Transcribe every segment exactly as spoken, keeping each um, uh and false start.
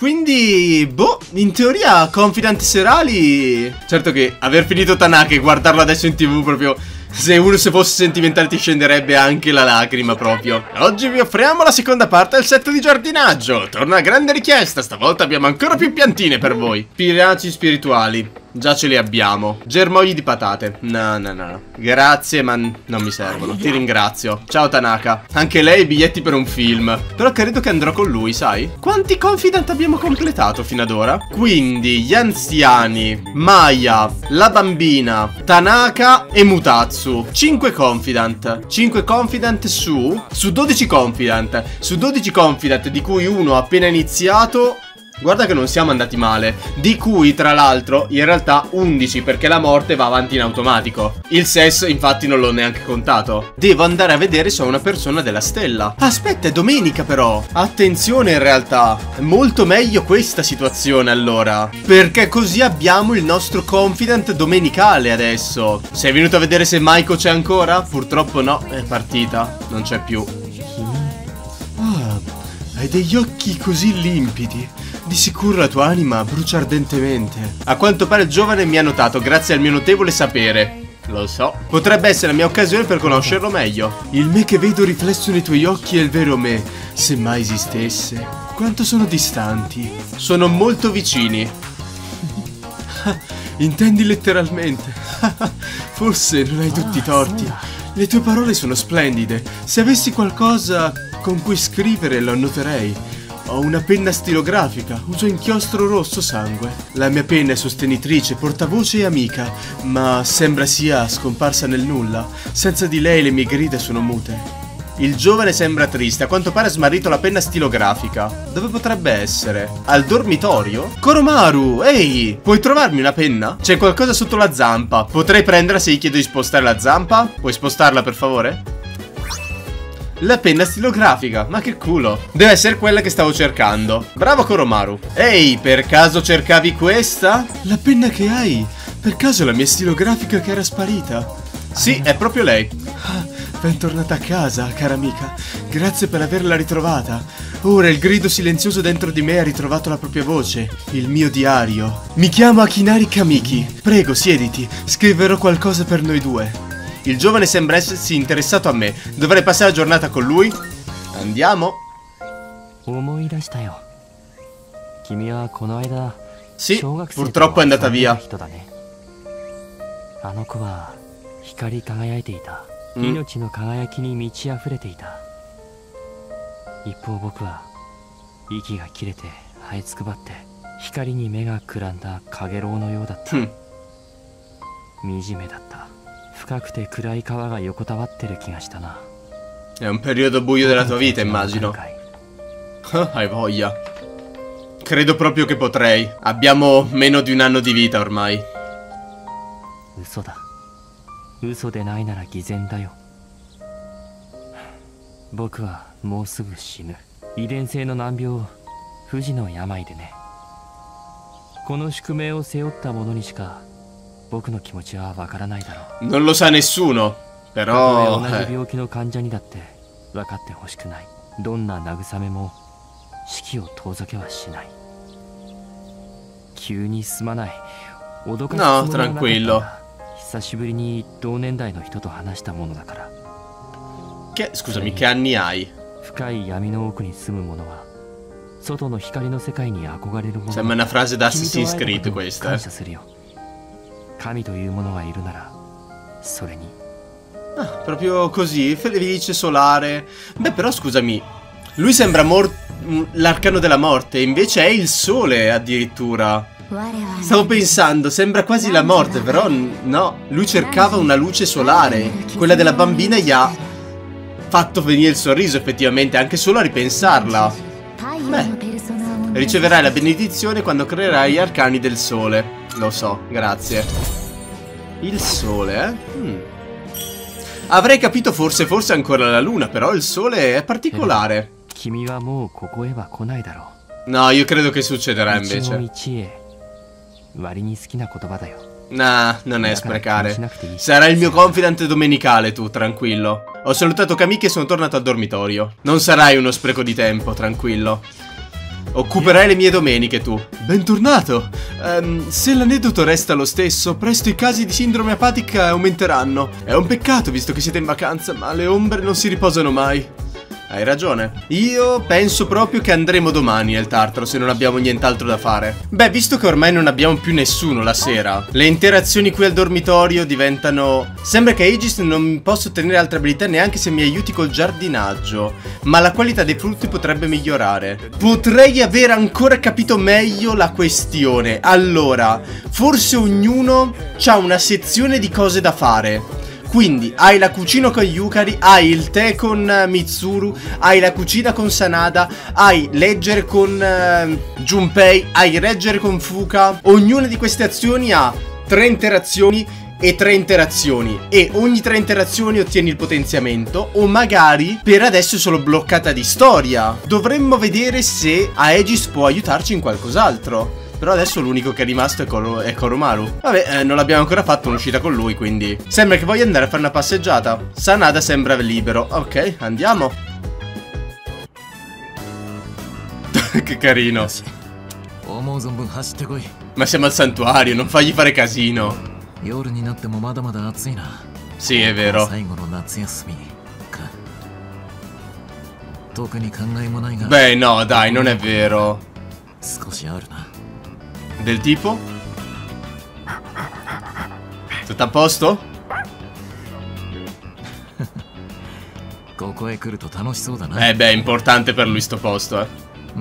Quindi, boh, in teoria Confidant serali. Certo che aver finito Tanaka e guardarlo adesso in tv proprio, se uno se fosse sentimentale ti scenderebbe anche la lacrima proprio. Oggi vi offriamo la seconda parte del set di giardinaggio. Torna a grande richiesta, stavolta abbiamo ancora più piantine per voi. Spinaci spirituali, già ce li abbiamo. Germogli di patate, no no no, grazie ma non mi servono, ti ringrazio. Ciao Tanaka, anche lei biglietti per un film. Però credo che andrò con lui, sai? Quanti Confidant abbiamo completato fino ad ora? Quindi gli anziani, Maya, la bambina, Tanaka e Mutatsu. cinque Confidant. cinque Confidant su Su dodici Confidant. Su dodici Confidant, di cui uno appena iniziato. Guarda che non siamo andati male. Di cui tra l'altro in realtà undici, perché la morte va avanti in automatico. Il S E S infatti non l'ho neanche contato. Devo andare a vedere se ho una persona della stella. Aspetta, è domenica però. Attenzione, in realtà è molto meglio questa situazione allora, perché così abbiamo il nostro Confidant domenicale adesso. Sei venuto a vedere se Maiko c'è ancora? Purtroppo no, è partita, non c'è più. Ah, hai degli occhi così limpidi. Di sicuro la tua anima brucia ardentemente. A quanto pare il giovane mi ha notato grazie al mio notevole sapere. Lo so. Potrebbe essere la mia occasione per conoscerlo meglio. Il me che vedo riflesso nei tuoi occhi è il vero me, se mai esistesse. Quanto sono distanti? Sono molto vicini. Intendi letteralmente? Forse non hai tutti i torti. Le tue parole sono splendide. Se avessi qualcosa con cui scrivere lo annoterei. Ho una penna stilografica, uso inchiostro rosso sangue. La mia penna è sostenitrice, portavoce e amica, ma sembra sia scomparsa nel nulla. Senza di lei le mie grida sono mute. Il giovane sembra triste, a quanto pare ha smarrito la penna stilografica. Dove potrebbe essere? Al dormitorio? Koromaru, ehi, puoi trovarmi una penna? C'è qualcosa sotto la zampa. Potrei prenderla se gli chiedo di spostare la zampa? Puoi spostarla per favore? La penna stilografica, ma che culo. Deve essere quella che stavo cercando. Bravo Koromaru. Ehi, per caso cercavi questa? La penna che hai? Per caso la mia stilografica che era sparita? Sì, è proprio lei. Ah, bentornata a casa, cara amica. Grazie per averla ritrovata. Ora il grido silenzioso dentro di me ha ritrovato la propria voce. Il mio diario. Mi chiamo Akinari Kamiki. Prego, siediti. Scriverò qualcosa per noi due. Il giovane sembra essersi interessato a me. Dovrei passare la giornata con lui? Andiamo. Sì, purtroppo è andata via. Mm. È un periodo buio della tua vita, immagino. Hai voglia. Credo proprio che potrei. Abbiamo meno di un anno di vita ormai. Non lo sa nessuno, però eh. No, tranquillo. Che, scusami, che anni hai? Sembra una frase da Assassin's Creed questa, eh. Ah, proprio così, felice, solare. Beh, però scusami, lui sembra l'arcano della morte, invece è il sole addirittura. Stavo pensando, sembra quasi la morte, però no, lui cercava una luce solare. Quella della bambina gli ha fatto venire il sorriso effettivamente, anche solo a ripensarla. Beh, riceverai la benedizione quando creerai gli arcani del sole. Lo so, grazie. Il sole, eh? Hmm. Avrei capito forse, forse ancora la luna, però il sole è particolare. No, io credo che succederà invece. Nah, non è sprecare. Sarà il mio confidant domenicale tu, tranquillo. Ho salutato Kamiki e sono tornato al dormitorio. Non sarai uno spreco di tempo, tranquillo. Occuperai le mie domeniche tu. Bentornato. um, Se l'aneddoto resta lo stesso, presto i casi di sindrome epatica aumenteranno. È un peccato visto che siete in vacanza, ma le ombre non si riposano mai. Hai ragione. Io penso proprio che andremo domani al Tartaro se non abbiamo nient'altro da fare. Beh, visto che ormai non abbiamo più nessuno la sera, le interazioni qui al dormitorio diventano... Sembra che Aegis non possa ottenere altre abilità neanche se mi aiuti col giardinaggio, ma la qualità dei frutti potrebbe migliorare. Potrei aver ancora capito meglio la questione. Allora, forse ognuno ha una sezione di cose da fare. Quindi hai la cucina con Yukari, hai il tè con uh, Mitsuru, hai la cucina con Sanada, hai leggere con uh, Junpei, hai leggere con Fuka. Ognuna di queste azioni ha tre interazioni e tre interazioni, e ogni tre interazioni ottieni il potenziamento, o magari per adesso è solo bloccata di storia. Dovremmo vedere se Aegis può aiutarci in qualcos'altro. Però adesso l'unico che è rimasto è, Koro è Koromaru. Vabbè, eh, non l'abbiamo ancora fatto un'uscita con lui, quindi sembra che voglia andare a fare una passeggiata. Sanada sembra libero. Ok, andiamo. Che carino. Ma siamo al santuario, non fagli fare casino. Sì, è vero. Beh, no, dai, non è vero. Del tipo? Tutto a posto? Eh beh, è importante per lui sto posto, eh.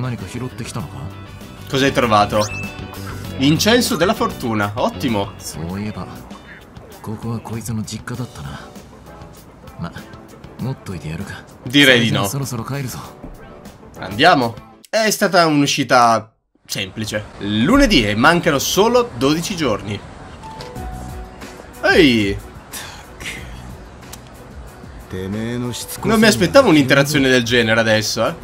Cosa hai trovato? Incenso della fortuna, ottimo. Direi di no. Andiamo. È stata un'uscita semplice. Lunedì e mancano solo dodici giorni. Ehi! Non mi aspettavo un'interazione del genere adesso, eh.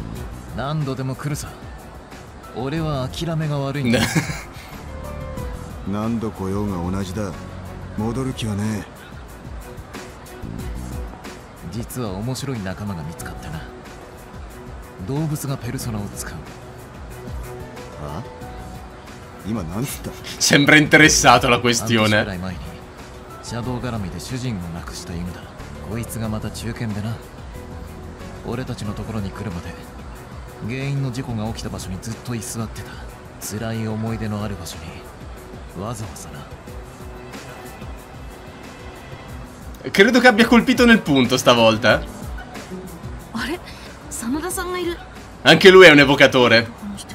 Sembra interessato alla questione. Credo che abbia colpito nel punto stavolta, eh. Anche lui è un evocatore.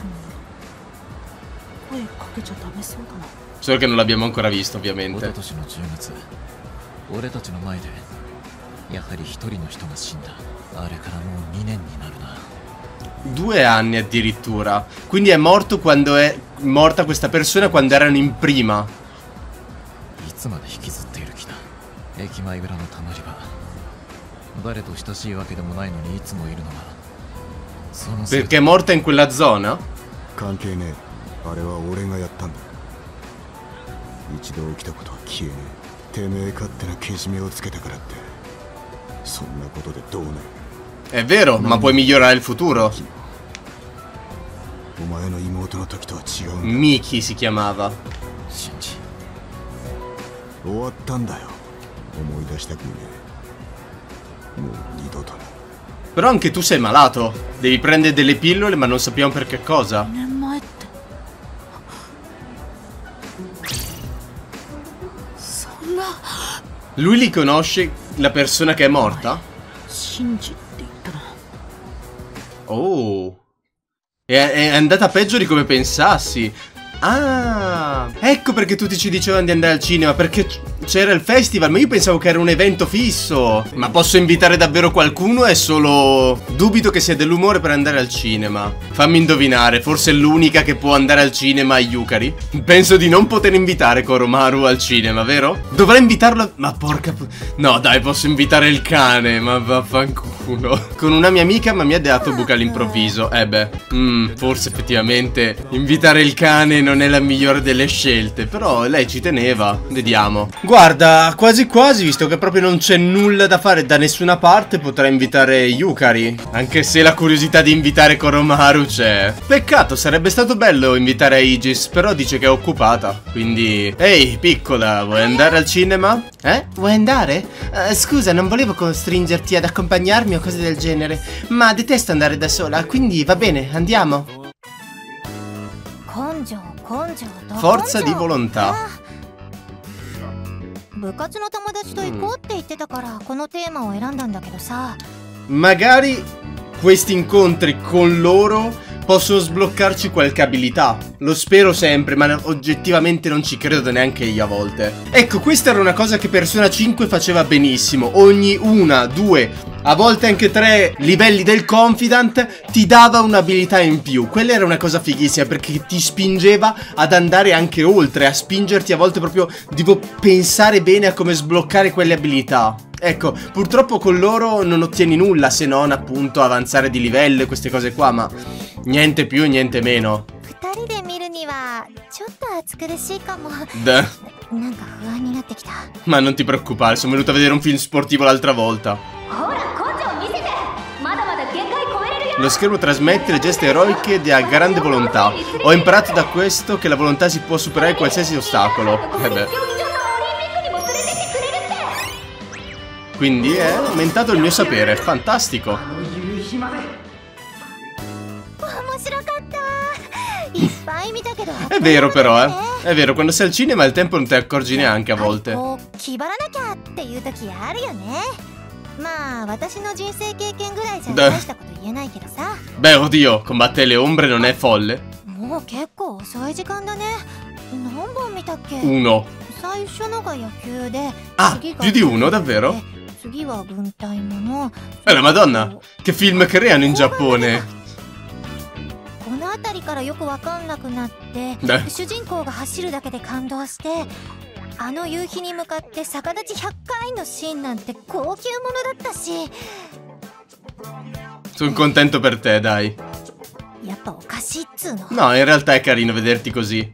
Solo che non l'abbiamo ancora visto, ovviamente. Due anni addirittura. Quindi è morto quando è morta questa persona quando erano in prima. Perché è morta in quella zona? È vero, ma puoi migliorare il futuro. Miki si chiamava. Però anche tu sei malato. Devi prendere delle pillole, ma non sappiamo per che cosa. Lui li conosce la persona che è morta? Oh. È, è andata peggio di come pensassi. Ah, ecco perché tutti ci dicevano di andare al cinema, perché c'era il festival, ma io pensavo che era un evento fisso. Ma posso invitare davvero qualcuno? È solo... dubito che sia dell'umore per andare al cinema. Fammi indovinare, forse è l'unica che può andare al cinema a Yukari? Penso di non poter invitare Koromaru al cinema, vero? Dovrei invitarlo... ma porca... no dai, posso invitare il cane, ma vaffanculo. Con una mia amica, ma mi ha dato buca all'improvviso. Eh beh, mm, forse effettivamente invitare il cane non è la migliore delle scelte, però lei ci teneva. Vediamo. Guarda, Guarda, quasi quasi, visto che proprio non c'è nulla da fare da nessuna parte, potrei invitare Yukari. Anche se la curiosità di invitare Koromaru c'è. Peccato, sarebbe stato bello invitare Aegis, però dice che è occupata. Quindi... Ehi, piccola, vuoi andare al cinema? Eh? Vuoi andare? Uh, scusa, non volevo costringerti ad accompagnarmi o cose del genere, ma detesto andare da sola, quindi va bene, andiamo. Forza di volontà. Magari questi incontri con loro possono sbloccarci qualche abilità. Lo spero sempre, ma oggettivamente non ci credo neanche io a volte. Ecco, questa era una cosa che Persona cinque faceva benissimo. Ogni una, due, a volte anche tre livelli del Confidant ti dava un'abilità in più. Quella era una cosa fighissima, perché ti spingeva ad andare anche oltre, a spingerti a volte proprio, devo pensare bene a come sbloccare quelle abilità. Ecco, purtroppo con loro non ottieni nulla se non appunto avanzare di livello e queste cose qua, ma niente più, niente meno. Duh. Ma non ti preoccupare, sono venuto a vedere un film sportivo l'altra volta. Lo schermo trasmette le gesta eroiche di grande volontà. Ho imparato da questo che la volontà si può superare qualsiasi ostacolo. Eh beh. Quindi è aumentato il mio sapere, fantastico. È vero però, eh. È vero, quando sei al cinema il tempo non te ne accorgi neanche a volte. Beh, oddio, combattere le ombre non è folle? Uno. Ah, più di uno, davvero? Eh, la madonna, che film creano in Giappone? Beh. Sono contento per te, dai. No, in realtà è carino vederti così.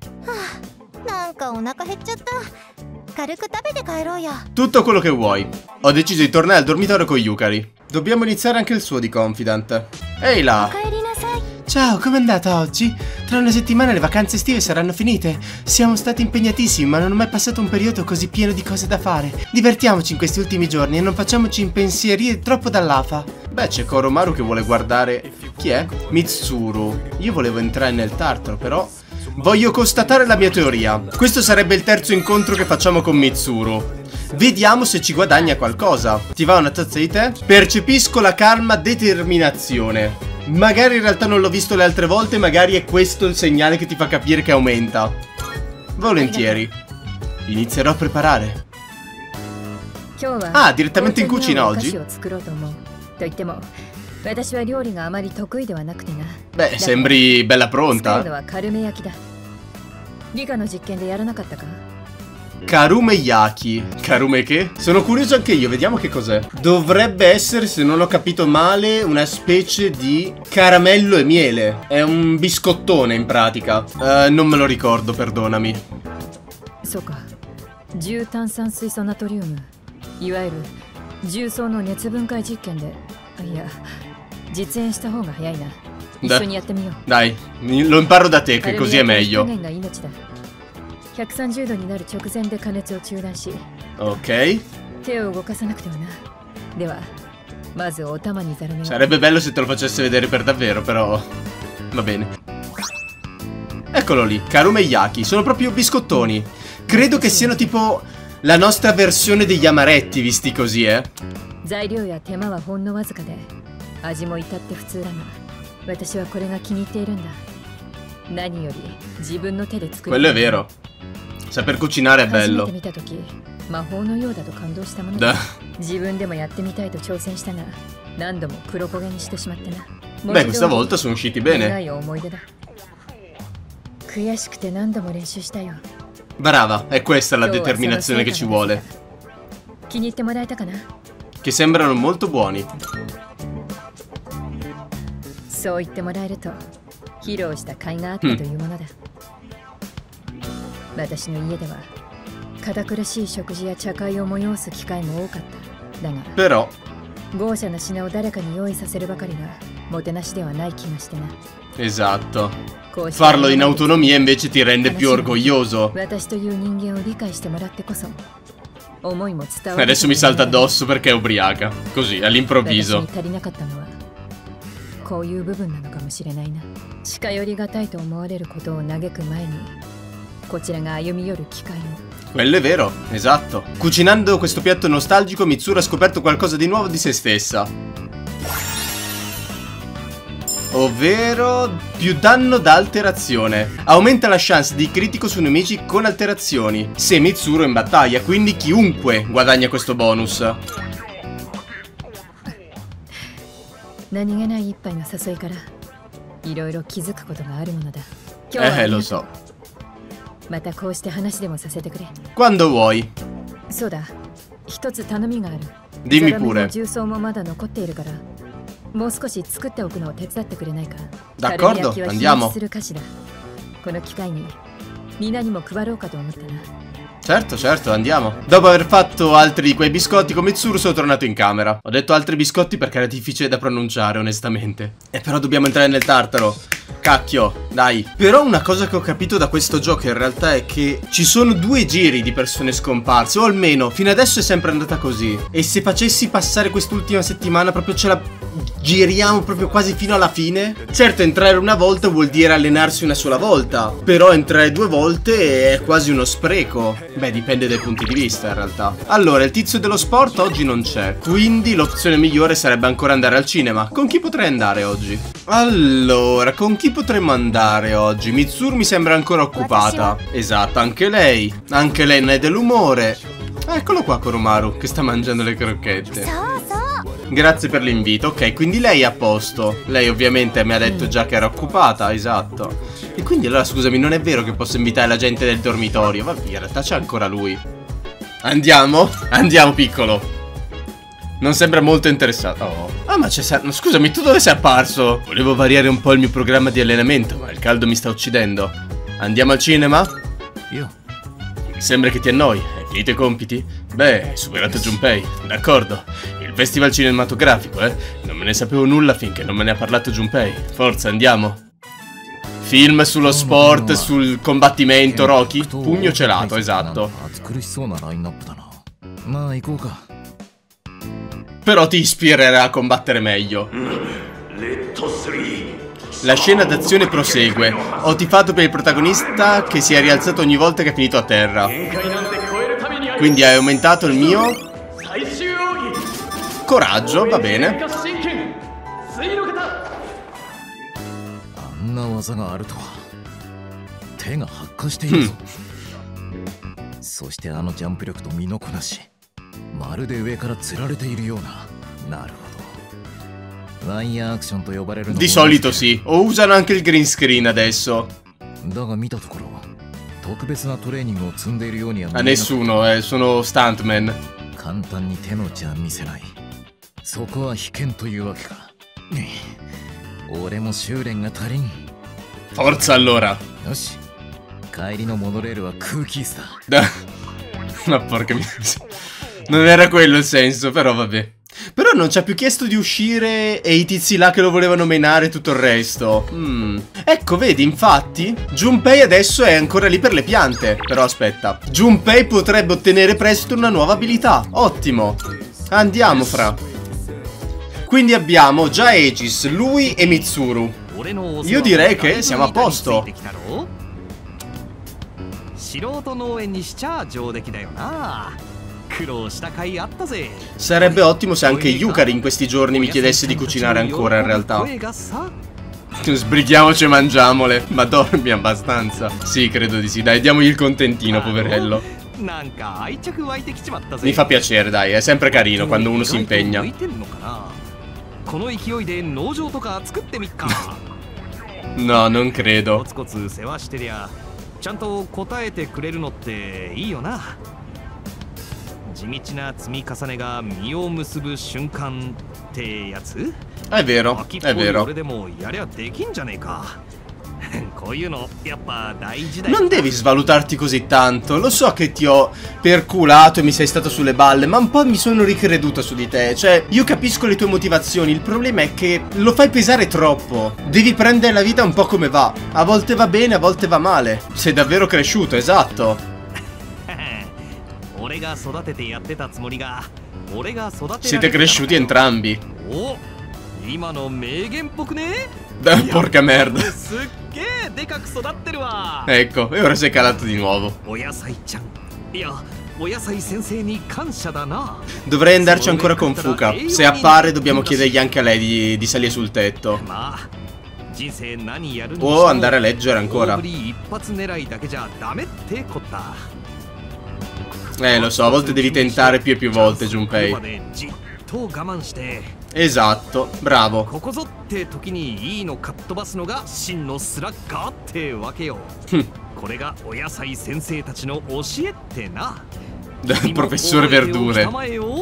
Tutto quello che vuoi. Ho deciso di tornare al dormitorio con Yukari. Dobbiamo iniziare anche il suo di Confidant. Ehi là. Ciao, com'è andata oggi? Tra una settimana le vacanze estive saranno finite. Siamo stati impegnatissimi, ma non ho mai passato un periodo così pieno di cose da fare. Divertiamoci in questi ultimi giorni e non facciamoci impensierire troppo dall'afa. Beh, c'è Koromaru che vuole guardare... Chi è? Mitsuru. Io volevo entrare nel Tartaro, però... Voglio constatare la mia teoria. Questo sarebbe il terzo incontro che facciamo con Mitsuru. Vediamo se ci guadagna qualcosa. Ti va una tazza di tè? Percepisco la calma determinazione. Magari in realtà non l'ho visto le altre volte, magari è questo il segnale che ti fa capire che aumenta. Volentieri. Inizierò a preparare. Ah, direttamente in cucina oggi? Beh, sembri bella pronta. Karume Yaki. Karume che? Sono curioso anche io, vediamo che cos'è. Dovrebbe essere, se non ho capito male, una specie di caramello e miele. È un biscottone in pratica. uh, Non me lo ricordo, perdonami. Da. Dai, lo imparo da te, che così è meglio. Ok. Sarebbe bello se te lo facesse vedere per davvero, però va bene. Eccolo lì, Karume Yaki. Sono proprio biscottoni. Credo che siano tipo la nostra versione degli amaretti, visti così, eh. Quello è vero. Saper cucinare è bello. Da. Beh, questa volta sono usciti bene. Brava, è questa la determinazione che ci vuole. Che sembrano molto buoni. Mm. Però esatto, farlo in autonomia invece ti rende più orgoglioso. Adesso mi salta addosso perché è ubriaca, così, all'improvviso. Quello è vero, esatto. Cucinando questo piatto nostalgico, Mitsuru ha scoperto qualcosa di nuovo di se stessa. Ovvero più danno da alterazione. Aumenta la chance di critico su nemici con alterazioni se Mitsuru è in battaglia, quindi chiunque guadagna questo bonus. Eh, lo so. Quando vuoi. Dimmi pure. D'accordo, andiamo. Certo, certo, andiamo. Dopo aver fatto altri di quei biscotti con Mitsuru sono tornato in camera. Ho detto altri biscotti perché era difficile da pronunciare, onestamente. E però dobbiamo entrare nel tartaro. Cacchio, dai. Però una cosa che ho capito da questo gioco in realtà è che ci sono due giri di persone scomparse, o almeno fino adesso è sempre andata così. E se facessi passare quest'ultima settimana proprio ce la giriamo proprio quasi fino alla fine. Certo, entrare una volta vuol dire allenarsi una sola volta, però entrare due volte è quasi uno spreco. Beh, dipende dai punti di vista in realtà. Allora, il tizio dello sport oggi non c'è, quindi l'opzione migliore sarebbe ancora andare al cinema. Con chi potrei andare oggi? Allora, con chi potremmo andare oggi? Mitsuru mi sembra ancora occupata. Esatto, anche lei. Anche lei non è dell'umore. Eccolo qua Koromaru, che sta mangiando le crocchette. Grazie per l'invito. Ok, quindi lei è a posto. Lei ovviamente mi ha detto già che era occupata, esatto. E quindi allora scusami, non è vero che posso invitare la gente del dormitorio. Vabbè, in realtà c'è ancora lui. Andiamo? Andiamo, piccolo. Non sembra molto interessato. Oh. Ah, ma c'è... Scusami, tu dove sei apparso? Volevo variare un po' il mio programma di allenamento, ma il caldo mi sta uccidendo. Andiamo al cinema? Io. Mi sembra che ti annoi. Hai finito i compiti? Beh, hai superato Junpei. D'accordo. Il festival cinematografico, eh? Non me ne sapevo nulla finché non me ne ha parlato Junpei. Forza, andiamo. Film sullo sport, sul combattimento, Rocky? Pugno celato, esatto. Però ti ispirerà a combattere meglio. La scena d'azione prosegue. Ho tifato per il protagonista che si è rialzato ogni volta che è finito a terra. Quindi hai aumentato il mio coraggio, va bene. Mm. Di solito sì, o usano anche il green screen adesso. A nessuno, eh, sono stuntman. Forza allora. Ma porca miseria. Non era quello il senso, però vabbè. Però non ci ha più chiesto di uscire e i tizi là che lo volevano menare e tutto il resto. Mm. Ecco, vedi, infatti Junpei adesso è ancora lì per le piante. Però aspetta, Junpei potrebbe ottenere presto una nuova abilità. Ottimo. Andiamo, fra. Quindi abbiamo già Aegis, lui e Mitsuru. Io direi che siamo a posto. Sarebbe ottimo se anche Yukari in questi giorni mi chiedesse di cucinare ancora, in realtà. Sbrighiamoci e mangiamole. Ma dormi abbastanza? Sì, credo di sì. Dai, diamogli il contentino, poverello. Mi fa piacere, dai. È sempre carino quando uno si impegna. No, non credo. È vero, è vero. Non devi svalutarti così tanto. Lo so che ti ho perculato e mi sei stato sulle balle, ma un po' mi sono ricreduta su di te. Cioè, io capisco le tue motivazioni. Il problema è che lo fai pesare troppo. Devi prendere la vita un po' come va. A volte va bene, a volte va male. Sei davvero cresciuto, esatto. Siete cresciuti entrambi. Porca merda. Ecco, e ora sei calato di nuovo. Dovrei andarci ancora con Fuka. Se appare dobbiamo chiedergli anche a lei di, di salire sul tetto. O andare a leggere ancora. Eh, lo so, a volte devi tentare più e più volte, Junpei. Esatto, bravo. Professore Verdure.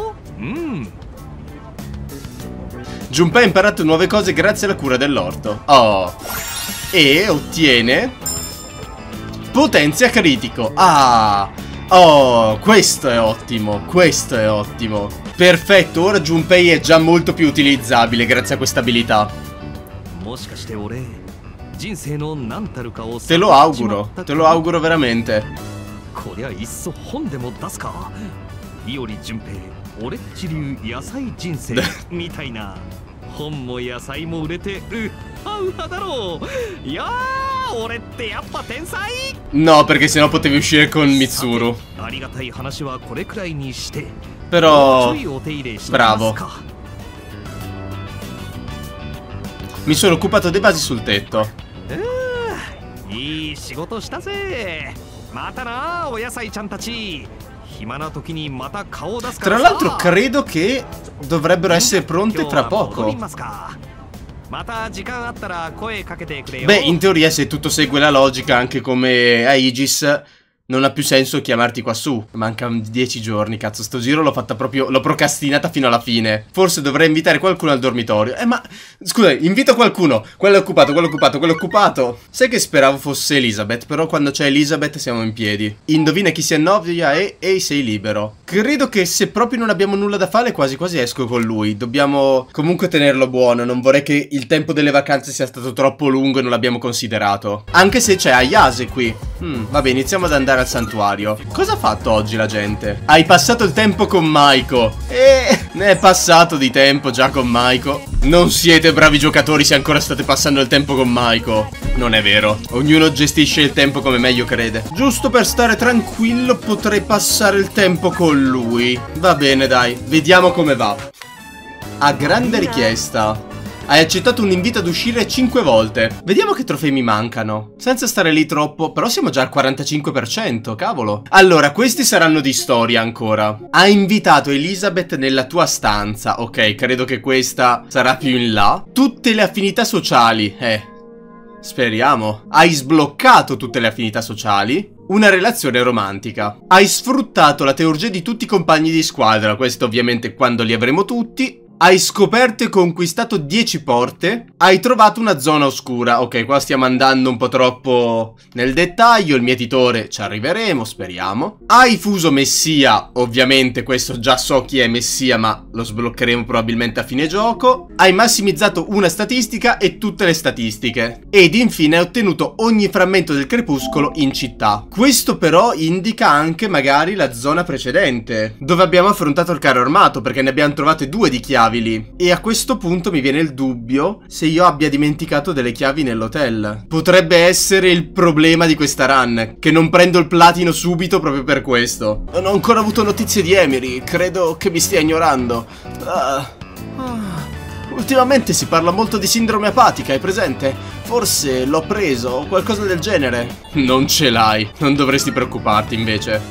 Junpei ha imparato nuove cose grazie alla cura dell'orto. Oh. E ottiene potenzia critico. Ah. Oh, questo è ottimo. Questo è ottimo. Perfetto, ora Junpei è già molto più utilizzabile grazie a questa abilità. Te lo auguro, te lo auguro veramente. No, perché sennò potevi uscire con Mitsuru. Però bravo. Mi sono occupato dei vasi sul tetto. Tra l'altro credo che dovrebbero essere pronte tra poco. Beh, in teoria se tutto segue la logica, anche come Aegis, non ha più senso chiamarti qua su. Mancano dieci giorni, cazzo, sto giro l'ho fatta proprio, l'ho procrastinata fino alla fine. Forse dovrei invitare qualcuno al dormitorio. Eh, ma, scusa, invito qualcuno. Quello è occupato, quello è occupato, quello è occupato. Sai che speravo fosse Elizabeth, però quando c'è Elizabeth siamo in piedi. Indovina chi si annovia e, e sei libero. Credo che se proprio non abbiamo nulla da fare, quasi quasi esco con lui. Dobbiamo comunque tenerlo buono. Non vorrei che il tempo delle vacanze sia stato troppo lungo e non l'abbiamo considerato. Anche se c'è Ayase qui. Hmm, vabbè, iniziamo ad andare al santuario. Cosa ha fatto oggi la gente? Hai passato il tempo con Maiko. Eh, ne è passato di tempo già con Maiko. Non siete bravi giocatori se ancora state passando il tempo con Maiko. Non è vero. Ognuno gestisce il tempo come meglio crede. Giusto per stare tranquillo potrei passare il tempo con lui. Va bene, dai. Vediamo come va. A grande richiesta. Hai accettato un invito ad uscire cinque volte. Vediamo che trofei mi mancano. Senza stare lì troppo. Però siamo già al quarantacinque per cento, cavolo. Allora, questi saranno di storia ancora. Hai invitato Elizabeth nella tua stanza. Ok, credo che questa sarà più in là. Tutte le affinità sociali. Eh, speriamo. Hai sbloccato tutte le affinità sociali. Una relazione romantica. Hai sfruttato la teurgia di tutti i compagni di squadra. Questo ovviamente quando li avremo tutti. Hai scoperto e conquistato dieci porte. Hai trovato una zona oscura. Ok, qua stiamo andando un po' troppo nel dettaglio. Il mietitore ci arriveremo, speriamo. Hai fuso Messia. Ovviamente questo già so chi è Messia, ma lo sbloccheremo probabilmente a fine gioco. Hai massimizzato una statistica e tutte le statistiche. Ed infine hai ottenuto ogni frammento del crepuscolo in città. Questo però indica anche magari la zona precedente, dove abbiamo affrontato il carro armato, perché ne abbiamo trovate due di chiavi. E a questo punto mi viene il dubbio se io abbia dimenticato delle chiavi nell'hotel. Potrebbe essere il problema di questa run, che non prendo il platino subito proprio per questo. Non ho ancora avuto notizie di Emery. Credo che mi stia ignorando. Ah. Ah. Ultimamente si parla molto di sindrome epatica, hai presente? Forse l'ho preso o qualcosa del genere. Non ce l'hai. Non dovresti preoccuparti invece.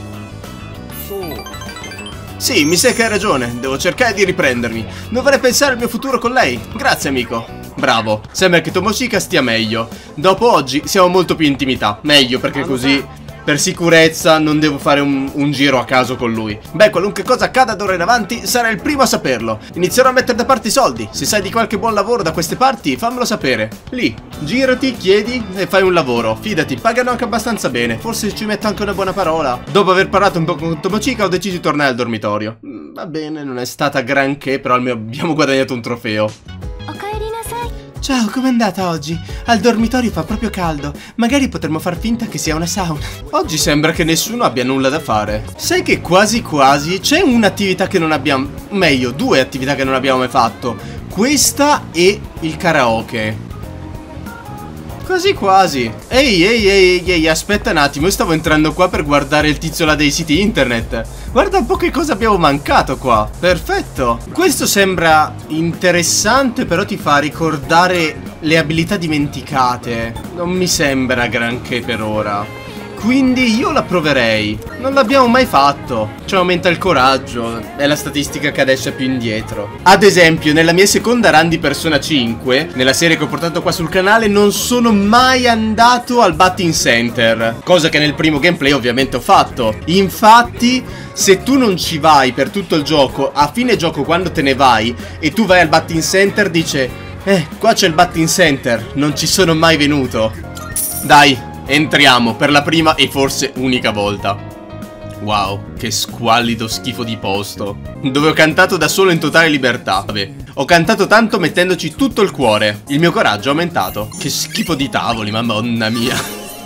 Sì, mi sa che hai ragione, devo cercare di riprendermi. Dovrei pensare al mio futuro con lei. Grazie amico. Bravo, sembra che Tomoshika stia meglio. Dopo oggi siamo molto più in intimità. Meglio perché così per sicurezza non devo fare un, un giro a caso con lui. Beh, qualunque cosa accada d'ora in avanti, sarai il primo a saperlo. Inizierò a mettere da parte i soldi. Se sai di qualche buon lavoro da queste parti, fammelo sapere. Lì, girati, chiedi e fai un lavoro. Fidati, pagano anche abbastanza bene. Forse ci metto anche una buona parola. Dopo aver parlato un po' con Tomo Chica, ho deciso di tornare al dormitorio. Mm, va bene, non è stata granché, però almeno abbiamo guadagnato un trofeo. Ciao, com'è andata oggi? Al dormitorio fa proprio caldo. Magari potremmo far finta che sia una sauna. Oggi sembra che nessuno abbia nulla da fare. Sai che quasi quasi c'è un'attività che non abbiamo... Meglio, due attività che non abbiamo mai fatto. Questa e il karaoke. Quasi quasi. Ehi, ehi, ehi, ehi, aspetta un attimo. Io stavo entrando qua per guardare il tizio là dei siti internet. Guarda un po' che cosa abbiamo mancato qua. Perfetto. Questo sembra interessante, però ti fa ricordare le abilità dimenticate. Non mi sembra granché per ora. Quindi io la proverei. Non l'abbiamo mai fatto. Ci aumenta il coraggio. È la statistica che adesso è più indietro. Ad esempio, nella mia seconda run di Persona cinque, nella serie che ho portato qua sul canale, non sono mai andato al Batting Center. Cosa che nel primo gameplay ovviamente ho fatto. Infatti, se tu non ci vai per tutto il gioco, a fine gioco quando te ne vai e tu vai al Batting Center, dice: Eh, qua c'è il Batting Center, non ci sono mai venuto. Dai, entriamo per la prima e forse unica volta. Wow, che squallido schifo di posto. Dove ho cantato da solo in totale libertà. Vabbè, ho cantato tanto mettendoci tutto il cuore. Il mio coraggio è aumentato. Che schifo di tavoli, madonna mia.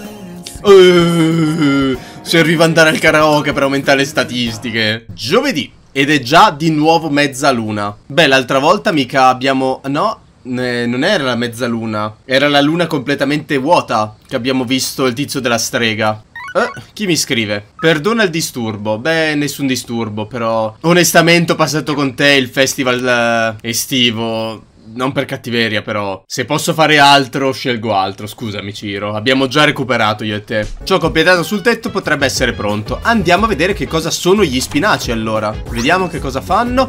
uh, Serviva andare al karaoke per aumentare le statistiche. Giovedì, ed è già di nuovo mezzaluna. Beh, l'altra volta mica abbiamo... No, Eh, non era la mezzaluna, era la luna completamente vuota che abbiamo visto il tizio della strega. Eh, chi mi scrive? Perdona il disturbo. Beh, nessun disturbo, però onestamente ho passato con te il festival eh, estivo. Non per cattiveria, però se posso fare altro, scelgo altro. Scusami, Ciro, abbiamo già recuperato io e te. Ciò completato sul tetto potrebbe essere pronto. Andiamo a vedere che cosa sono gli spinaci, allora. Vediamo che cosa fanno.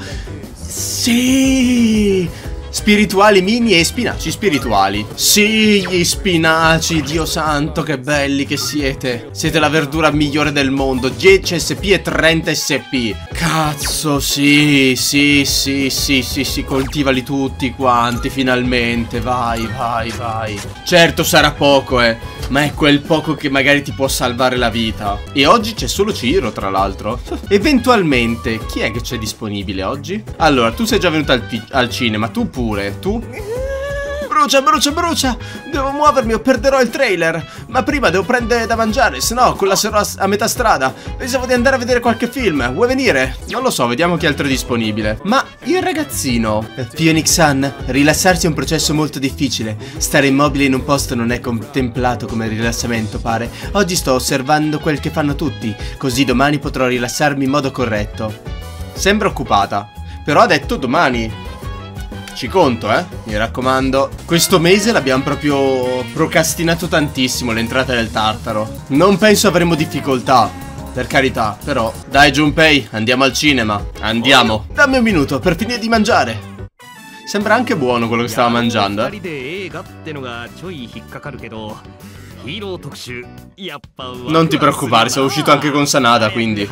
Sì! Spirituali mini e spinaci spirituali. Sì, gli spinaci, Dio santo, che belli che siete. Siete la verdura migliore del mondo. dieci S P e trenta S P. Cazzo, sì, sì, sì, sì, sì, sì, coltivali tutti quanti, finalmente. Vai, vai, vai. Certo sarà poco, eh, ma è quel poco che magari ti può salvare la vita. E oggi c'è solo Ciro, tra l'altro. Eventualmente, chi è che c'è disponibile oggi? Allora, tu sei già venuto al, al cinema, tu pure. Tu? Brucia, brucia, brucia. Devo muovermi o perderò il trailer. Ma prima devo prendere da mangiare, se no collasserò a, a metà strada. Pensavo di andare a vedere qualche film. Vuoi venire? Non lo so, vediamo chi altro è disponibile. Ma il ragazzino Phoenix-san, rilassarsi è un processo molto difficile. Stare immobile in un posto non è contemplato come rilassamento, pare. Oggi sto osservando quel che fanno tutti, così domani potrò rilassarmi in modo corretto. Sembra occupata, però ha detto domani. Ci conto, eh, mi raccomando. Questo mese l'abbiamo proprio procrastinato tantissimo, l'entrata del Tartaro. Non penso avremo difficoltà, per carità, però. Dai Junpei, andiamo al cinema. Andiamo. Dammi un minuto per finire di mangiare. Sembra anche buono quello che stava mangiando, eh. Non ti preoccupare, sono uscito anche con Sanada, quindi.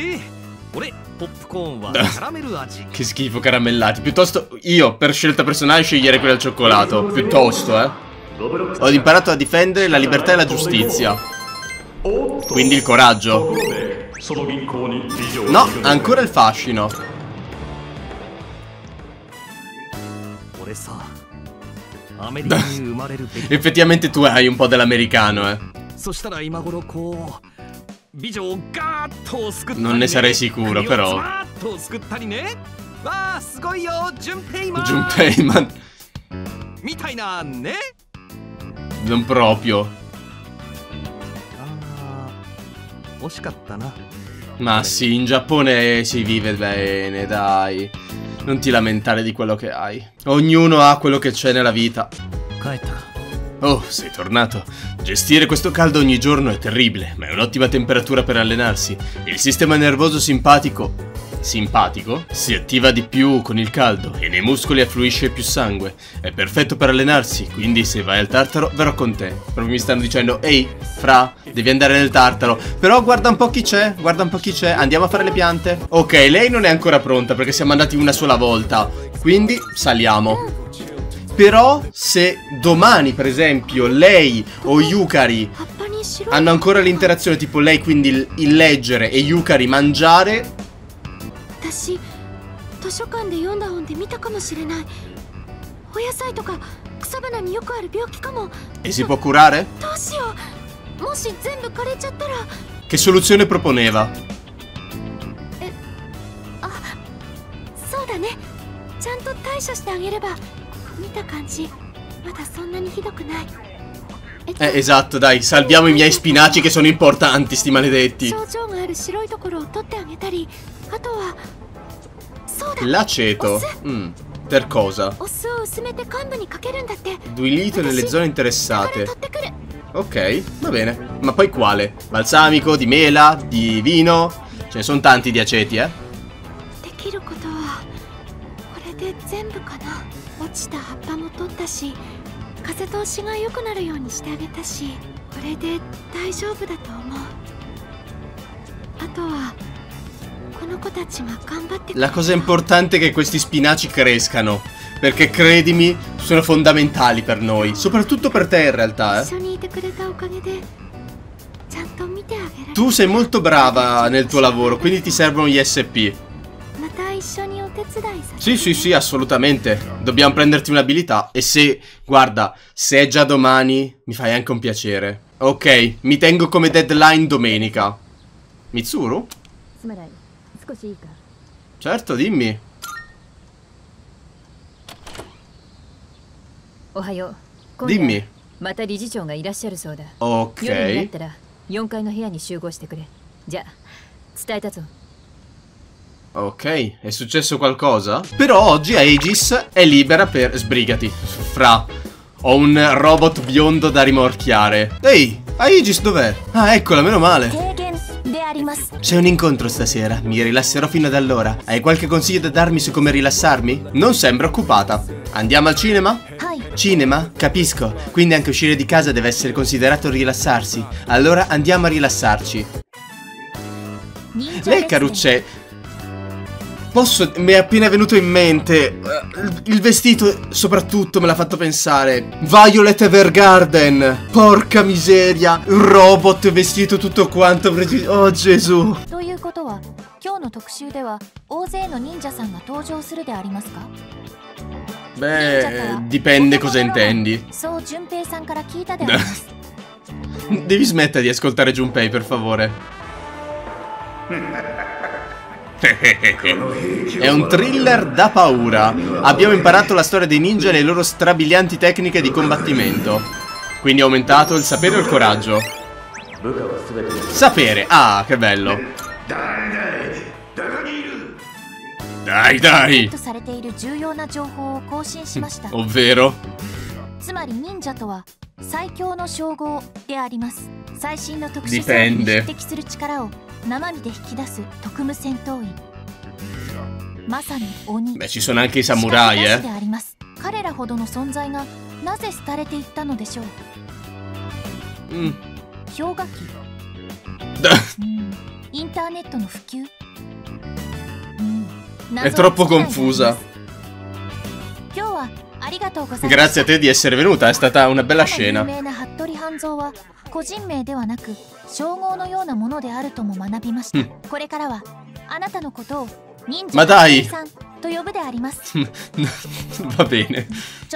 Che schifo, caramellati. Piuttosto io, per scelta personale, sceglierei quello al cioccolato. Piuttosto, eh. Ho imparato a difendere la libertà e la giustizia. Quindi il coraggio. No, ancora il fascino. Effettivamente tu hai un po' dell'americano, eh. Non ne sarei sicuro, però. Junpei, man. Non proprio. Ma sì, in Giappone si vive bene, dai. Non ti lamentare di quello che hai. Ognuno ha quello che c'è nella vita. Oh, sei tornato. Gestire questo caldo ogni giorno è terribile, ma è un'ottima temperatura per allenarsi. Il sistema nervoso simpatico simpatico, si attiva di più con il caldo e nei muscoli affluisce più sangue. È perfetto per allenarsi, quindi se vai al Tartaro verrò con te. Proprio mi stanno dicendo, ehi, fra, devi andare nel Tartaro. Però guarda un po' chi c'è, guarda un po' chi c'è, andiamo a fare le piante. Ok, lei non è ancora pronta perché siamo andati una sola volta, quindi saliamo. Però se domani per esempio lei o Yukari hanno ancora l'interazione tipo lei quindi il, il leggere e Yukari mangiare, e si può curare? Che soluzione proponeva? Eh, esatto, dai, salviamo i miei spinaci che sono importanti, sti maledetti. L'aceto. Mm, per cosa? Diluito nelle zone interessate. Ok, va bene. Ma poi quale? Balsamico, di mela, di vino? Ce ne sono tanti di aceti, eh? La cosa importante è che questi spinaci crescano, perché credimi, sono fondamentali per noi, soprattutto per te in realtà, eh. Tu sei molto brava nel tuo lavoro, quindi ti servono gli S P. Sì, sì, sì, assolutamente. Dobbiamo prenderti un'abilità. E se, guarda, se è già domani, mi fai anche un piacere. Ok, mi tengo come deadline domenica. Mitsuru? Certo, dimmi. Dimmi. Ok. Ok, è successo qualcosa? Però oggi Aegis è libera per... Sbrigati, fra. Ho un robot biondo da rimorchiare. Ehi, Aegis dov'è? Ah, eccola, meno male. C'è un incontro stasera, mi rilasserò fino ad allora. Hai qualche consiglio da darmi su come rilassarmi? Non sembra occupata. Andiamo al cinema? Cinema? Capisco, quindi anche uscire di casa deve essere considerato rilassarsi. Allora andiamo a rilassarci. Lei Carucce... Posso... Mi è appena venuto in mente... Il vestito soprattutto me l'ha fatto pensare. Violet Evergarden. Porca miseria. Un robot vestito tutto quanto. Oh Gesù. Beh, dipende cosa intendi. Devi smettere di ascoltare Junpei, per favore. È un thriller da paura. Abbiamo imparato la storia dei ninja e le loro strabilianti tecniche di combattimento. Quindi è aumentato il sapere o il coraggio? Sapere, ah, che bello. Dai, dai. Ovvero? Dipende. Beh, ci sono anche i samurai, eh. Mm. È troppo confusa. Grazie a te di essere venuta, è stata una bella scena. Ma dai. Va bene.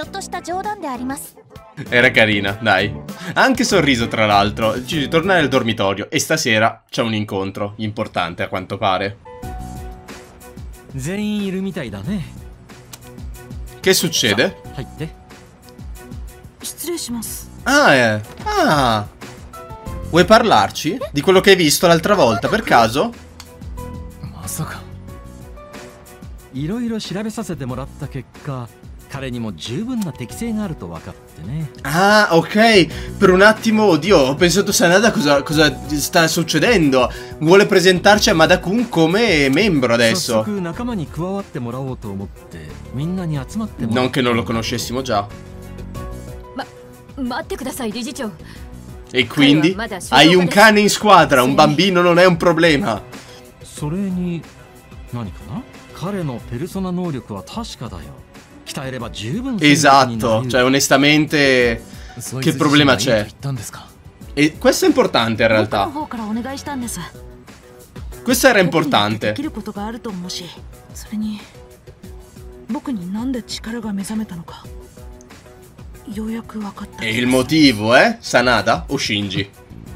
Era carina, dai. Ha anche sorriso tra l'altro. Ci ritorna nel dormitorio e stasera c'è un incontro importante a quanto pare. Che succede? Ah, eh. Ah. Vuoi parlarci? Di quello che hai visto l'altra volta, per caso? Ah, ok. Per un attimo, oddio, ho pensato Sanada cosa, cosa sta succedendo. Vuole presentarci a Mada-kun come membro adesso. Non che non lo conoscessimo già. E quindi? Hai un cane in squadra, un bambino non è un problema. Esatto, cioè onestamente che problema c'è? E questo è importante in realtà. Questo era importante. E il motivo, eh? Sanada o Shinji?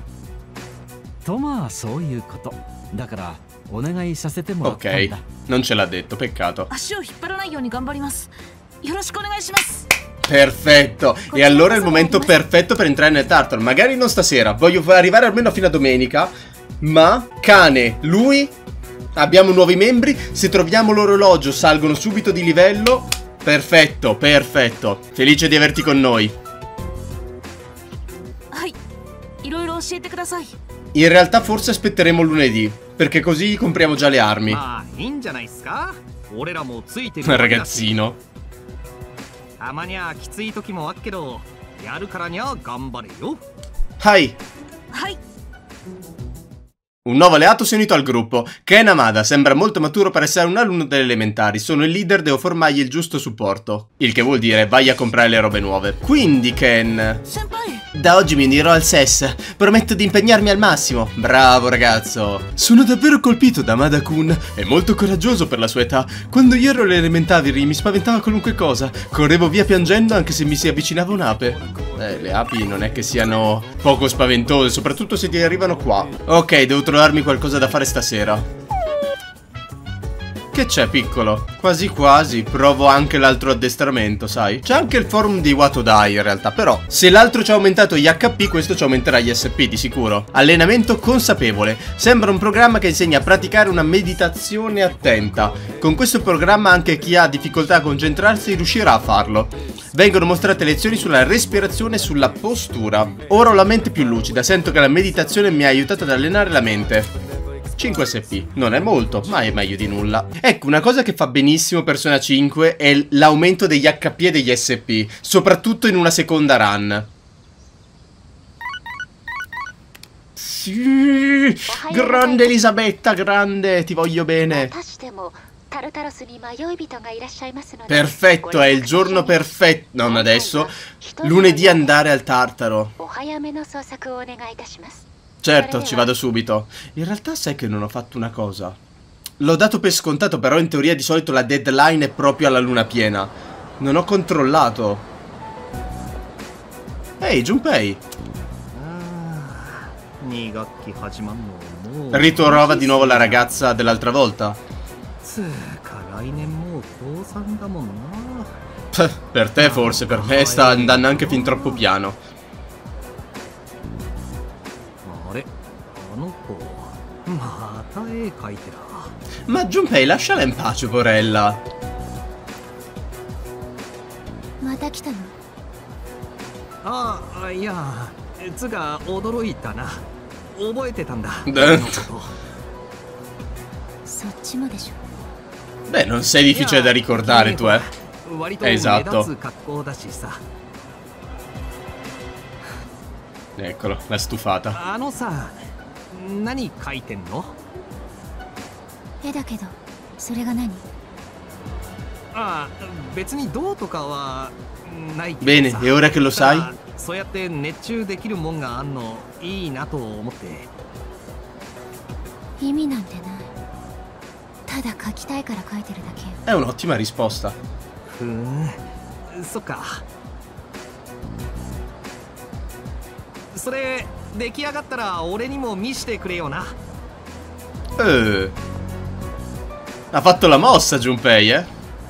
Ok, non ce l'ha detto, peccato. Perfetto, e allora è il momento perfetto per entrare nel Tartaro. Magari non stasera, voglio arrivare almeno fino a domenica. Ma, cane, lui, abbiamo nuovi membri. Se troviamo l'orologio salgono subito di livello. Perfetto, perfetto. Felice di averti con noi. In realtà forse aspetteremo lunedì, perché così compriamo già le armi. Ragazzino. Hai. Un nuovo alleato si è unito al gruppo. Ken Amada sembra molto maturo per essere un alunno delle elementari. Sono il leader, devo formargli il giusto supporto. Il che vuol dire vai a comprare le robe nuove. Quindi Ken, da oggi mi unirò al S E S. Prometto di impegnarmi al massimo. Bravo ragazzo. Sono davvero colpito da Mada-kun. È molto coraggioso per la sua età. Quando io ero alle elementari mi spaventava qualunque cosa. Correvo via piangendo anche se mi si avvicinava un'ape. Eh, le api non è che siano poco spaventose, soprattutto se ti arrivano qua. Ok, devo trovarmi qualcosa da fare stasera. Che c'è, piccolo? Quasi quasi provo anche l'altro addestramento, sai? C'è anche il forum di Watodai in realtà, però se l'altro ci ha aumentato gli H P, questo ci aumenterà gli S P di sicuro. Allenamento consapevole. Sembra un programma che insegna a praticare una meditazione attenta. Con questo programma anche chi ha difficoltà a concentrarsi riuscirà a farlo. Vengono mostrate lezioni sulla respirazione e sulla postura. Ora ho la mente più lucida, sento che la meditazione mi ha aiutato ad allenare la mente. cinque S P, non è molto, ma è meglio di nulla. Ecco, una cosa che fa benissimo Persona cinque è l'aumento degli H P e degli S P, soprattutto in una seconda run. Sì, grande Elisabetta, grande, ti voglio bene. Perfetto, è il giorno perfetto. Non adesso, lunedì andare al Tartaro. Certo, ci vado subito. In realtà sai che non ho fatto una cosa. L'ho dato per scontato, però in teoria di solito la deadline è proprio alla luna piena. Non ho controllato. Ehi, hey, Junpei. Ritrova di nuovo la ragazza dell'altra volta. Pff, per te forse, per me sta andando anche fin troppo piano. Ma Junpei, lasciala in pace, porella. Beh, non sei difficile da ricordare tu, eh. Esatto. Eccolo, la stufata. Bene, e ora che lo sai? È un'ottima risposta. Eh. Ha fatto la mossa Junpei, eh?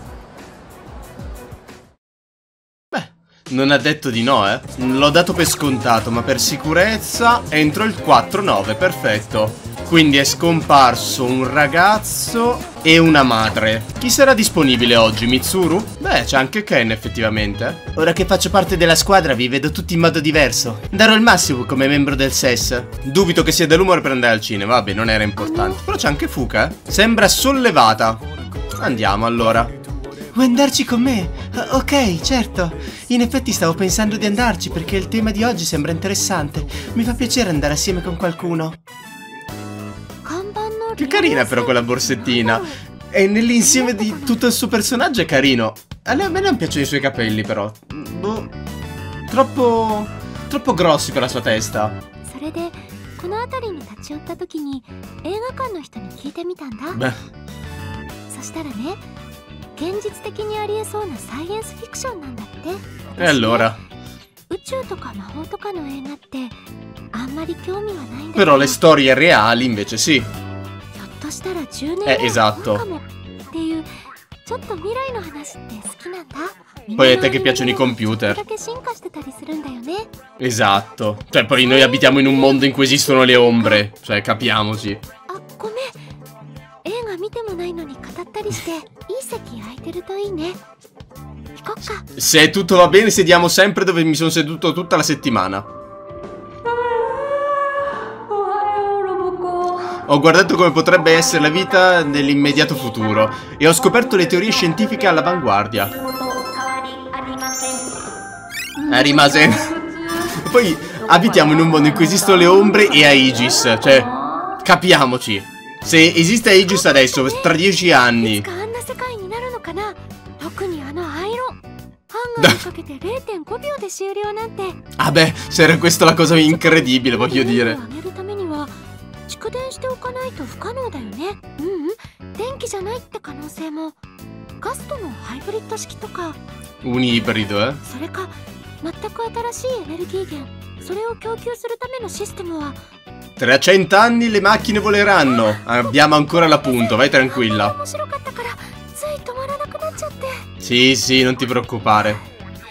Beh, non ha detto di no, eh? L'ho dato per scontato, ma per sicurezza entro il quattro nove, perfetto. Quindi è scomparso un ragazzo e una madre. Chi sarà disponibile oggi? Mitsuru? Beh, c'è anche Ken effettivamente. Ora che faccio parte della squadra vi vedo tutti in modo diverso. Darò il massimo come membro del S E S. Dubito che sia dell'umore per andare al cinema. Vabbè, non era importante. Però c'è anche Fuka, eh. Sembra sollevata. Andiamo allora. Vuoi andarci con me? Uh, ok, certo. In effetti stavo pensando di andarci perché il tema di oggi sembra interessante. Mi fa piacere andare assieme con qualcuno. Che carina però quella borsettina. E nell'insieme di tutto il suo personaggio è carino. A me non piacciono i suoi capelli però. Boh. Troppo... troppo grossi per la sua testa. Beh. E allora? Però le storie reali invece sì. Eh, esatto. Poi a te che piacciono i computer. Esatto. Cioè poi noi abitiamo in un mondo in cui esistono le ombre. Cioè capiamoci. Se tutto va bene sediamo sempre dove mi sono seduto tutta la settimana. Ho guardato come potrebbe essere la vita nell'immediato futuro e ho scoperto le teorie scientifiche all'avanguardia. Eh, rimase. Poi abitiamo in un mondo in cui esistono le ombre e Aegis. Cioè, capiamoci. Se esiste Aegis adesso, tra dieci anni. Ah beh, se era questa la cosa incredibile, voglio dire. Un ibrido, eh? Tra cento anni le macchine voleranno. Abbiamo ancora l'appunto, vai tranquilla. Sì, sì, non ti preoccupare.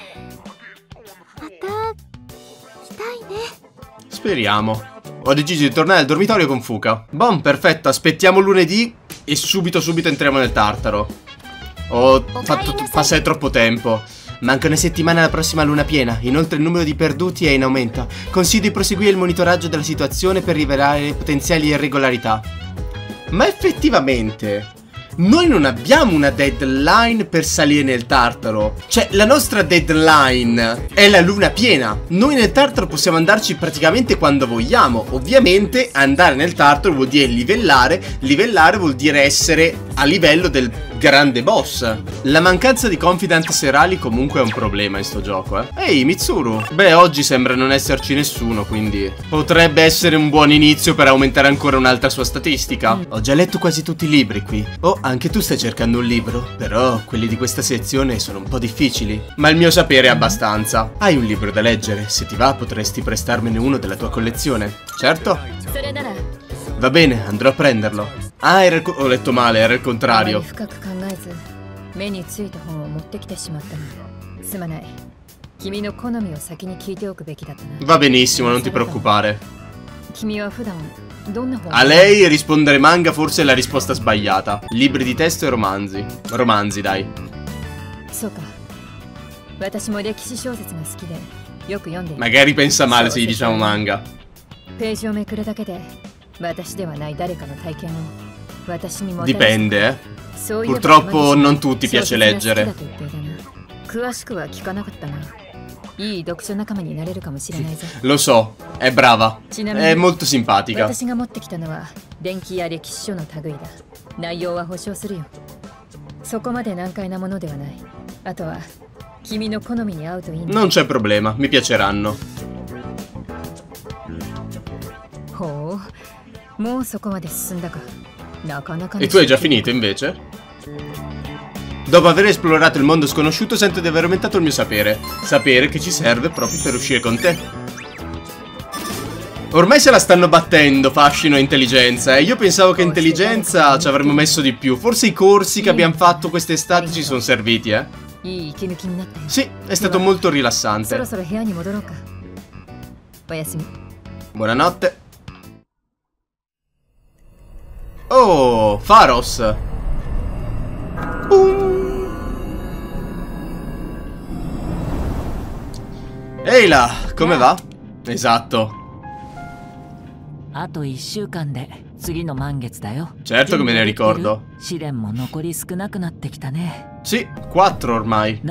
Speriamo. Ho deciso di tornare al dormitorio con Fuka. Bom, perfetto, aspettiamo lunedì e subito subito entriamo nel Tartaro. Ho fatto passare troppo tempo. Manca una settimana alla prossima luna piena. Inoltre il numero di perduti è in aumento. Consiglio di proseguire il monitoraggio della situazione per rivelare potenziali irregolarità. Ma effettivamente noi non abbiamo una deadline per salire nel Tartaro. Cioè, la nostra deadline è la luna piena. Noi nel Tartaro possiamo andarci praticamente quando vogliamo. Ovviamente andare nel Tartaro vuol dire livellare. Livellare vuol dire essere a livello del grande boss. La mancanza di confidant serali comunque è un problema in sto gioco, eh. Ehi, Mitsuru. Beh, oggi sembra non esserci nessuno, quindi potrebbe essere un buon inizio per aumentare ancora un'altra sua statistica. Ho già letto quasi tutti i libri qui. Oh, anche tu stai cercando un libro. Però quelli di questa sezione sono un po' difficili. Ma il mio sapere è abbastanza. Hai un libro da leggere? Se ti va potresti prestarmene uno della tua collezione. Certo? Va bene, andrò a prenderlo. Ah, era il ho letto male, era il contrario. Va benissimo, non ti preoccupare. A lei rispondere manga forse è la risposta sbagliata. Libri di testo e romanzi. Romanzi, dai. Magari pensa male se gli diciamo manga. Dipende, eh. Purtroppo non tutti piace leggere. Lo so, è brava. È molto simpatica. Non c'è problema, mi piaceranno. E tu hai già finito invece? Dopo aver esplorato il mondo sconosciuto sento di aver aumentato il mio sapere. Sapere che ci serve proprio per uscire con te. Ormai se la stanno battendo fascino e intelligenza. E io pensavo che intelligenza ci avremmo messo di più. Forse i corsi che abbiamo fatto quest'estate ci sono serviti, eh. Sì, è stato molto rilassante. Buonanotte. Oh, Pharos. Boom. Ehi là, come va? Esatto. Certo che me ne ricordo. Sì, quattro ormai.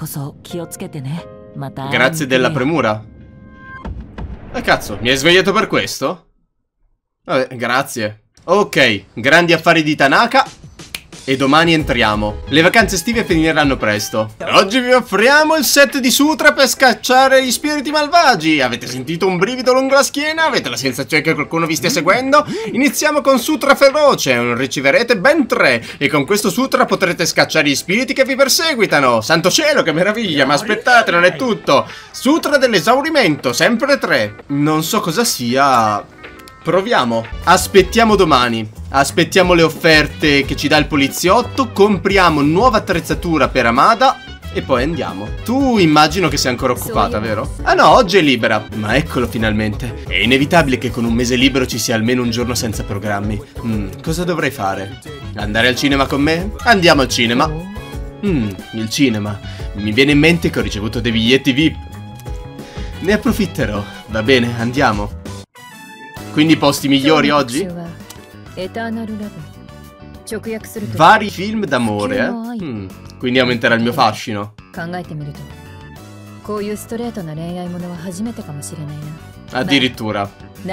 Grazie della premura. E cazzo, mi hai svegliato per questo? Vabbè, grazie. Ok, grandi affari di Tanaka. E domani entriamo. Le vacanze estive finiranno presto. Oggi vi offriamo il set di sutra per scacciare gli spiriti malvagi. Avete sentito un brivido lungo la schiena? Avete la sensazione che qualcuno vi stia seguendo? Iniziamo con sutra feroce. Riceverete ben tre. E con questo sutra potrete scacciare gli spiriti che vi perseguitano. Santo cielo, che meraviglia. Ma aspettate, non è tutto. Sutra dell'esaurimento, sempre tre. Non so cosa sia. Proviamo. Aspettiamo domani. Aspettiamo le offerte che ci dà il poliziotto. Compriamo nuova attrezzatura per Amada. E poi andiamo. Tu immagino che sia ancora occupata, vero? Ah no, oggi è libera. Ma eccolo finalmente. È inevitabile che con un mese libero ci sia almeno un giorno senza programmi. Mm, cosa dovrei fare? Andare al cinema con me? Andiamo al cinema. Mm, il cinema. Mi viene in mente che ho ricevuto dei biglietti V I P. Ne approfitterò. Va bene, andiamo. Quindi posti migliori oggi? Vari film d'amore, eh? Mm, quindi aumenterà il mio fascino. Addirittura.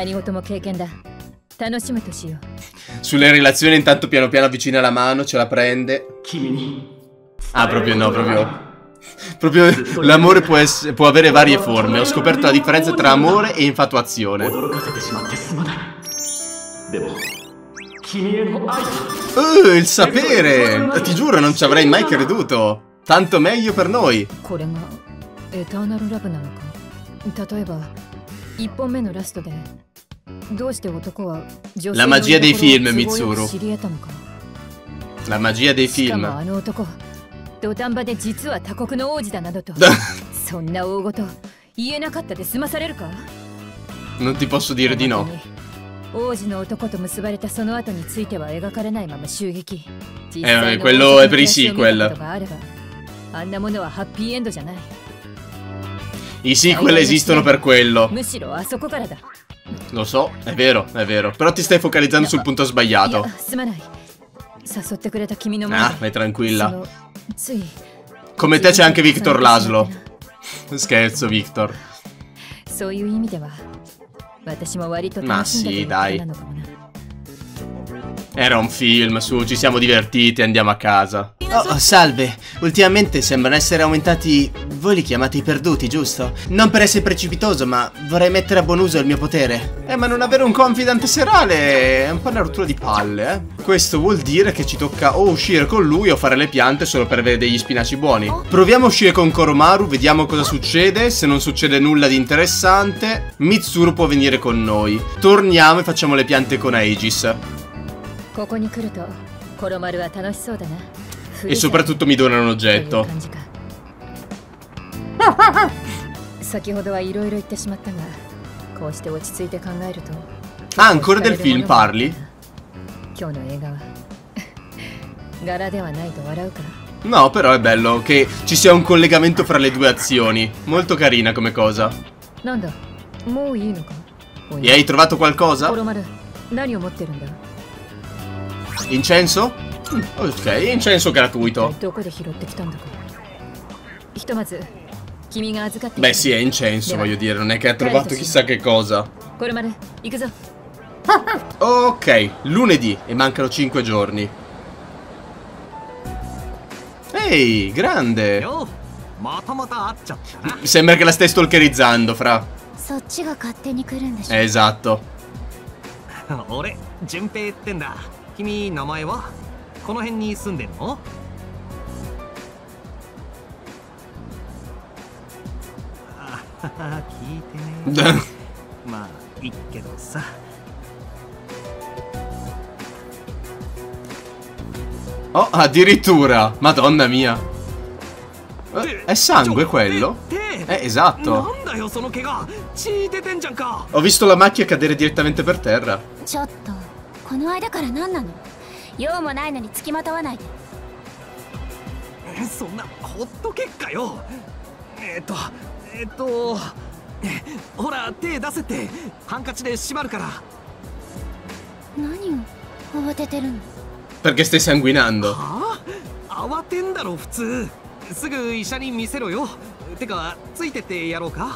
Sulle relazioni intanto piano piano avvicina la mano, ce la prende. Ah, proprio no, proprio... Proprio l'amore può, può avere varie forme. Ho scoperto la differenza tra amore e infatuazione. Uh, il sapere! Ti giuro, non ci avrei mai creduto. Tanto meglio per noi. La magia dei film, Mitsuru. La magia dei film. Non ti posso dire di no. Eh, quello è per i sequel. I sequel esistono per quello. Lo so, è vero, è vero. Però ti stai focalizzando sul punto sbagliato. Ah, vai tranquilla. Come te c'è anche Victor Laszlo. Scherzo, Victor. Ma sì, dai. Era un film, su, ci siamo divertiti, andiamo a casa. Oh, salve. Ultimamente sembrano essere aumentati... Voi li chiamate i perduti, giusto? Non per essere precipitoso, ma vorrei mettere a buon uso il mio potere. Eh, ma non avere un confidante serale è un po' una rottura di palle, eh. Questo vuol dire che ci tocca o uscire con lui o fare le piante solo per avere degli spinaci buoni. Proviamo a uscire con Koromaru, vediamo cosa succede. Se non succede nulla di interessante, Mitsuru può venire con noi. Torniamo e facciamo le piante con Aegis. E soprattutto mi dona un oggetto. Ah, ancora del film parli? No, però è bello che ci sia un collegamento fra le due azioni. Molto carina come cosa. E hai trovato qualcosa? Incenso? Mm, ok, incenso gratuito. Beh sì, è incenso, voglio dire, non è che ha trovato chissà che cosa. Ok, lunedì e mancano cinque giorni. Ehi, grande. Sembra che la stai stalkerizzando, fra. Eh, esatto. Oh, addirittura. Madonna mia. Eh, è sangue quello? Eh, esatto. Ho visto la macchia cadere direttamente per terra. 用もないのに付きまとわないで。 そんなほっとけっかよ。えっとえっとほら手出せってハンカチで縛るから。 何を慌ててるの？ Perché stai sanguinando? はあ、慌てんだろ普通。すぐ医者に見せろよ。てかついてってやろうか。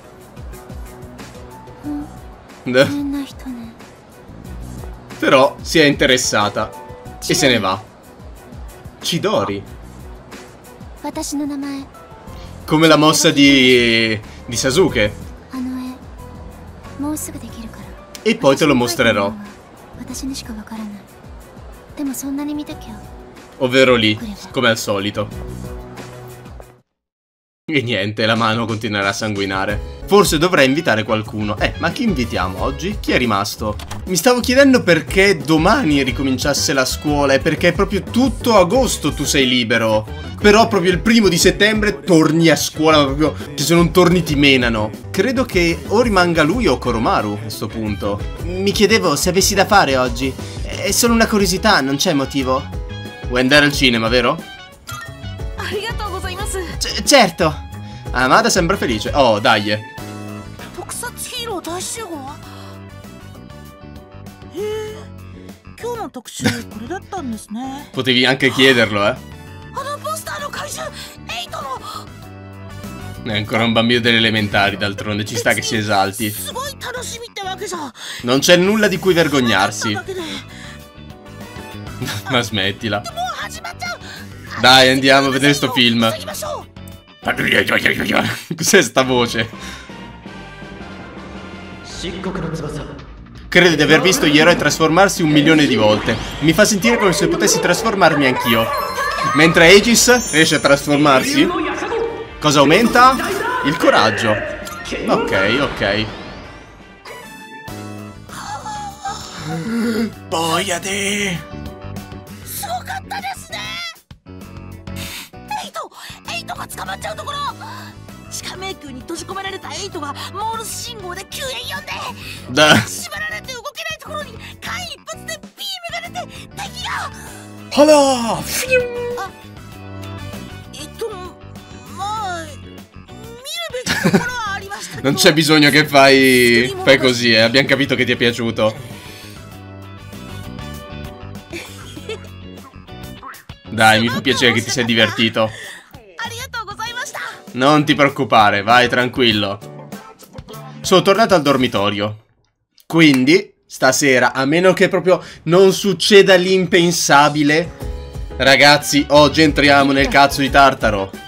De. 変な人ね。 Però si è interessata e se ne va. Chidori. 私の名前。 Come la mossa di di Sasuke. あの絵もうすぐできるから。 E poi te lo mostrerò. 私にしかわからない。でもそんなに見たきゃ。 Ovvero lì, come al solito. E niente, la mano continuerà a sanguinare. Forse dovrei invitare qualcuno. Eh, ma chi invitiamo oggi? Chi è rimasto? Mi stavo chiedendo perché domani ricominciasse la scuola e perché proprio tutto agosto tu sei libero. Però proprio il primo di settembre torni a scuola, proprio che se non torni ti menano. Credo che o rimanga lui o Koromaru a questo punto. Mi chiedevo se avessi da fare oggi. È solo una curiosità, non c'è motivo. Vuoi andare al cinema, vero? C certo. Amada sembra felice. Oh, dai. Potevi anche chiederlo, eh. È ancora un bambino delle elementari, d'altronde ci sta che si esalti. Non c'è nulla di cui vergognarsi. Ma smettila. Dai, andiamo a vedere sto film. Cos'è sta voce? Credo di aver visto gli eroi trasformarsi un milione di volte. Mi fa sentire come se potessi trasformarmi anch'io. Mentre Aegis riesce a trasformarsi, cosa aumenta? Il coraggio. Ok, ok. Boiade. 捕まっちゃうところ。地下迷宮に閉じ込められたエイトがモールス信号で救援呼んで、縛られて動けないところに間一髪でビームが出て敵が。 ほら。 あ、えっとまあ見るべきところはありましたけど。 Non c'è bisogno che fai fai così, eh. Abbiamo capito che ti è piaciuto. Dai, mi fa piacere che ti sei divertito. Non ti preoccupare, vai tranquillo. Sono tornato al dormitorio. Quindi, stasera, a meno che proprio non succeda l'impensabile, ragazzi, oggi entriamo nel cazzo di Tartaro.